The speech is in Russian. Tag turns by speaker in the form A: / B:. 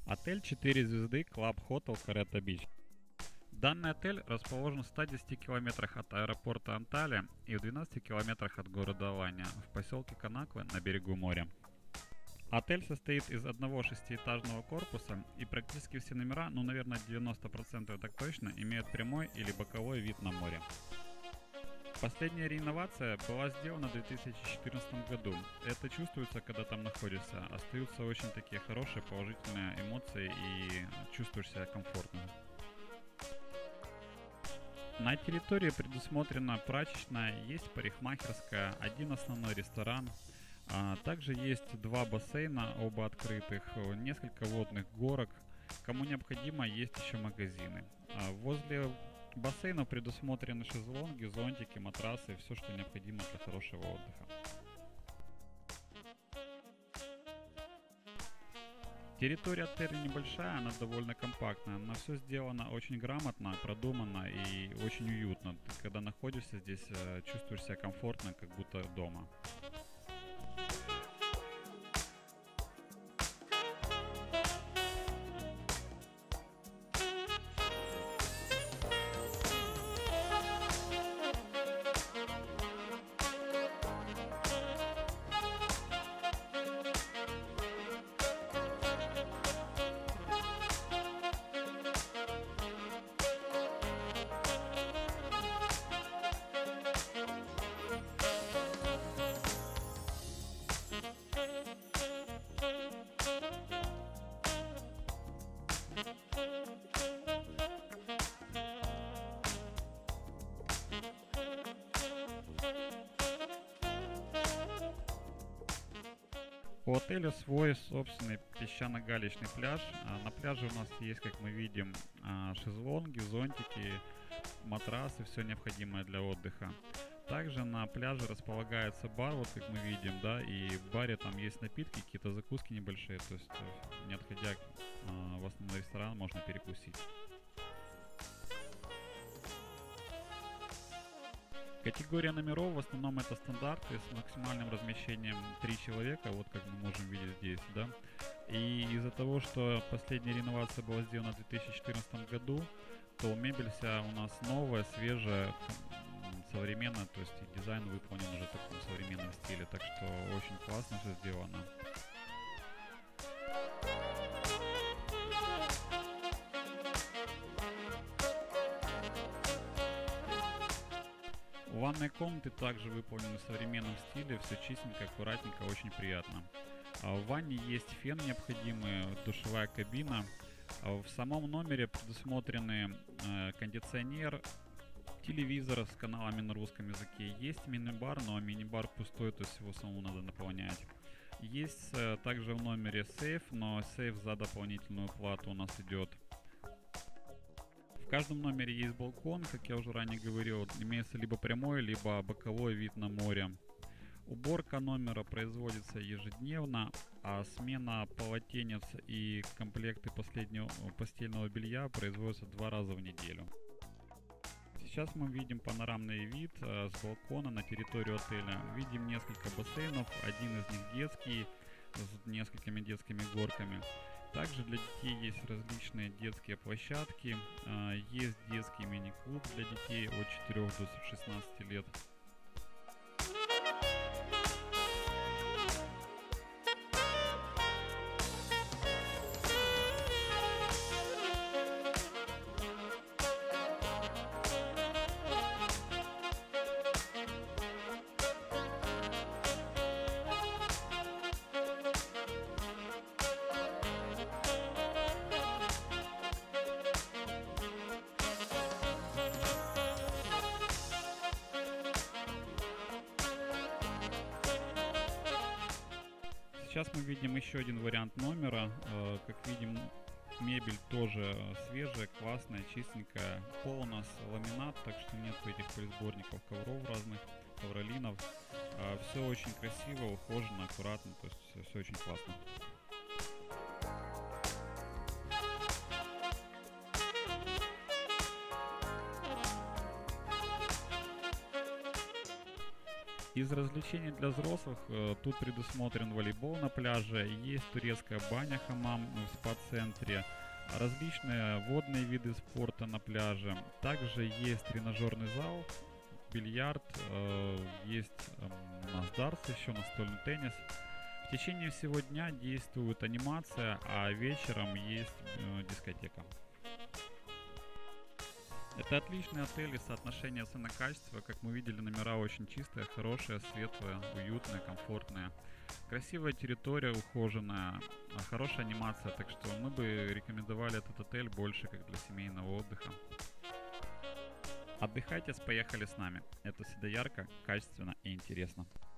A: Отель 4 звезды Club Hotel Карета Бич. Данный отель расположен в 110 километрах от аэропорта Анталия и в 12 километрах от города Аланья в поселке Конаквы на берегу моря. Отель состоит из одного шестиэтажного корпуса, и практически все номера, наверное 90% так точно, имеют прямой или боковой вид на море. Последняя реновация была сделана в 2014 году. Это чувствуется, когда там находишься. Остаются очень такие хорошие положительные эмоции и чувствуешь себя комфортно. На территории предусмотрена прачечная, есть парикмахерская, один основной ресторан. Также есть два бассейна, оба открытых, несколько водных горок. Кому необходимо, есть еще магазины. Возле бассейна предусмотрены шезлонги, зонтики, матрасы, все, что необходимо для хорошего отдыха. Территория отеля небольшая, она довольно компактная, но все сделано очень грамотно, продуманно и очень уютно. Ты, когда находишься здесь, чувствуешь себя комфортно, как будто дома. У отеля свой собственный песчано-галечный пляж. На пляже у нас есть, как мы видим, шезлонги, зонтики, матрасы, все необходимое для отдыха. Также на пляже располагается бар, вот как мы видим, да, и в баре там есть напитки, какие-то закуски небольшие, то есть не отходя в основной ресторан можно перекусить. Категория номеров в основном это стандарты с максимальным размещением 3 человека, вот как мы можем видеть здесь, да. И из-за того, что последняя реновация была сделана в 2014 году, то мебель вся у нас новая, свежая, современная, то есть и дизайн выполнен уже в таком современном стиле, так что очень классно все сделано. Ванные комнаты также выполнены в современном стиле, все чистенько, аккуратненько, очень приятно. В ванне есть фен необходимый, душевая кабина. В самом номере предусмотрены кондиционер, телевизор с каналами на русском языке. Есть мини-бар, но мини-бар пустой, то есть его самому надо наполнять. Есть также в номере сейф, но сейф за дополнительную плату у нас идет. В каждом номере есть балкон, как я уже ранее говорил, имеется либо прямой, либо боковой вид на море. Уборка номера производится ежедневно, а смена полотенец и комплекты постельного белья производятся 2 раза в неделю. Сейчас мы видим панорамный вид с балкона на территорию отеля. Видим несколько бассейнов, один из них детский, с несколькими детскими горками. Также для детей есть различные детские площадки, есть детский мини-клуб для детей от 4 до 16 лет. Сейчас мы видим еще один вариант номера. Как видим, мебель тоже свежая, классная, чистенькая. Пол у нас ламинат, так что нет этих пылесборников, ковров разных, ковролинов. Все очень красиво, ухоженно, аккуратно, то есть все очень классно. Из развлечений для взрослых тут предусмотрен волейбол на пляже, есть турецкая баня, хамам в спа-центре, различные водные виды спорта на пляже. Также есть тренажерный зал, бильярд, есть у нас дартс еще, настольный теннис. В течение всего дня действует анимация, а вечером есть дискотека. Это отличный отель и соотношение цена-качество. Как мы видели, номера очень чистые, хорошие, светлые, уютные, комфортные. Красивая территория, ухоженная, хорошая анимация, так что мы бы рекомендовали этот отель больше как для семейного отдыха. Отдыхайте, поехали с нами. Это всегда ярко, качественно и интересно.